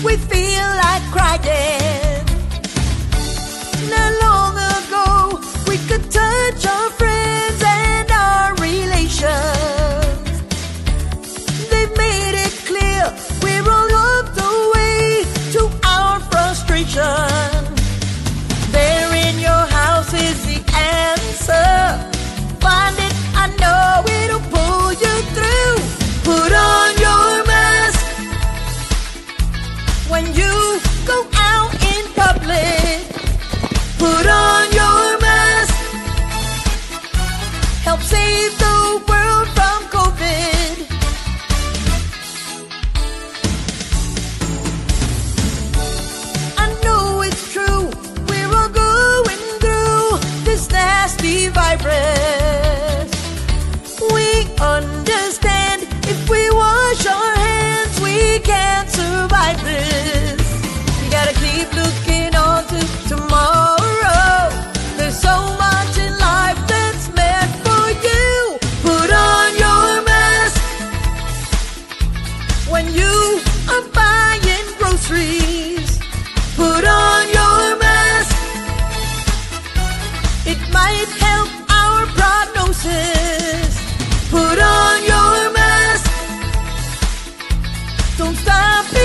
we feel like crying. Not long ago, we could touch our friends and our relations. They've made it clear we're all on the way to our frustration. There in your house is the answer. Find it, I know it'll pull you through. Put on your mask when you go out in public. Put on your mask. Help save the world from COVID. I know it's true, we're all going through this nasty virus. We understand if we wash our hands, we can't survive this. You gotta keep looking on to tomorrow. There's so much in life that's meant for you. Put on your mask when you are buying groceries. Put on your mask. It might help our prognosis. Put on your mask. Don't stop